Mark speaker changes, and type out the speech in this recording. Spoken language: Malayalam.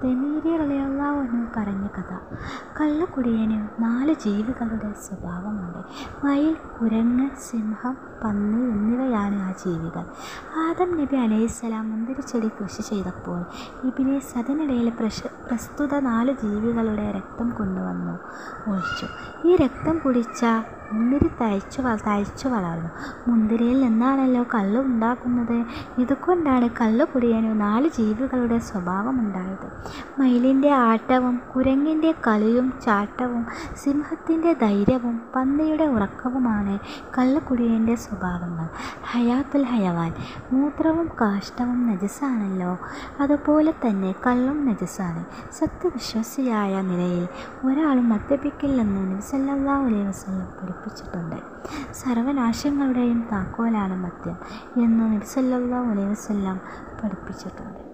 Speaker 1: തെമീരി റളിയല്ലാഹു അൻഹു പറഞ്ഞ കഥ. കള്ളുകുടിയന് 4 ജീവികളുടെ സ്വഭാവമുണ്ട്. മയിൽ, കുരങ്ങ്, സിംഹം, പന്നി എന്നിവയാണ് ആ ജീവികൾ. ആദം നബി അലൈഹിസ്സലാം മുന്തിരിച്ചെടി കൃഷി ചെയ്തപ്പോൾ ഇബ്ലീസ് അതിനിടയിൽ പ്രസ്തുത 4 ജീവികളുടെ രക്തം കൊണ്ടുവന്നു ഒഴിച്ചു. ഈ രക്തം കുടിച്ച മുന്തിരി തഴച്ചു വളർന്നു. മുന്തിരിയിൽ നിന്നാണല്ലോ കള്ള് ഉണ്ടാക്കുന്നത്. ഇതുകൊണ്ടാണ് കള്ളുകുടിയന് 4 ജീവികളുടെ സ്വഭാവമുണ്ടായത്. മയിലിൻ്റെ ആട്ടവും കുരങ്ങിൻ്റെ കളിയും ചാട്ടവും സിംഹത്തിൻ്റെ ധൈര്യവും പന്നിയുടെ ഉറക്കവുമാണ് കള്ളുകുടിയൻ്റെ സ്വഭാവങ്ങൾ. ഹയാത്തുൽ ഹയവാൻ, മൂത്രവും കാഷ്ടവും നജസാണല്ലോ, അതുപോലെ തന്നെ കള്ളും നജസാണ്. സത്യവിശ്വാസിയായ നിലയിൽ ഒരാളും മദ്യപിക്കില്ലെന്ന് നബി സല്ലല്ലാഹു അലൈഹി വസല്ലം പഠിപ്പിച്ചിട്ടുണ്ട്. സർവനാശങ്ങളുടെയും താക്കോലാണ് മദ്യം എന്ന് നബി സല്ലല്ലാഹു അലൈഹി വസല്ലം പഠിപ്പിച്ചിട്ടുണ്ട്.